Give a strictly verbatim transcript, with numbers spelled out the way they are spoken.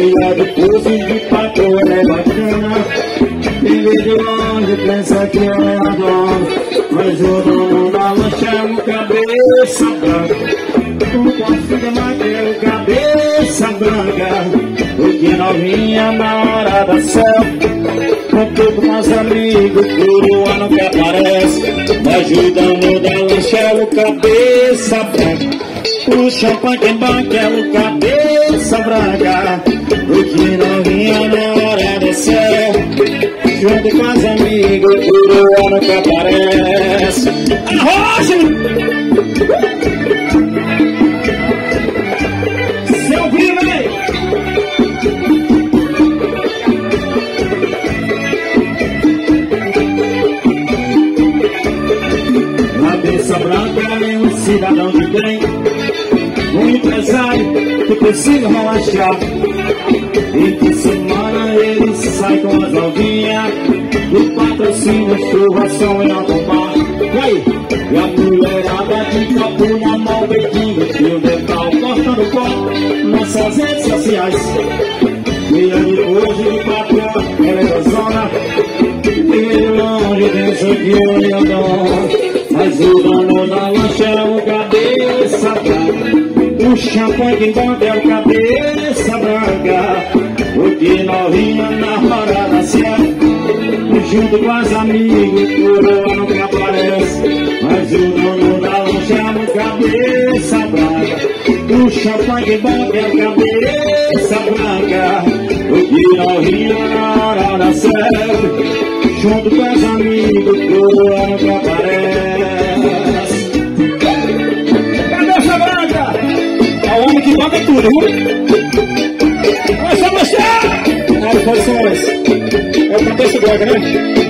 cheia de pulso e de patroa é bacana. Quem vê de longe pensa que é a dona, mas o dono da lancha é o cabeça branca. O consiga magrelo, cabeça branca. Porque novinha na hora da selfie, com tudo com os amigos, por o ano que aparece. Ajudando da lancha é o cabeça branca. O champanhe quem banca é o cabeça branca. Porque novinha na hora da selfie, junto com os amigos, por o ano que aparece. Arrocha! Seu vivo aí! Cabeça branca é um cidadão de bem, um empresário que precisa relaxar. E que semana ele sai com as novinhas, o patrocínio, churrasco em alto bar. E aí? E a mulherada de copo na mão, beijinho, fio dental, cortando pó nossas redes sociais. Dia de hoje de patrão, ela é da zona, e de longe pensa que eu é o dono. Mas o dono da lancha é o cabeça branca. O champanhe que encontra é o cabeça branca. Porque novinha na hora da selfie, junto com as amigos, por o ano que aparece. Mas o dono da lancha é o cabeça branca. O champanhe que encontra é o cabeça branca. Porque novinha na hora da selfie, junto com os amigos, por o ano que aparece. Cabeça branca! É o homem que toca tudo, viu? Vai só você! As posições. É o cabeça branca, né?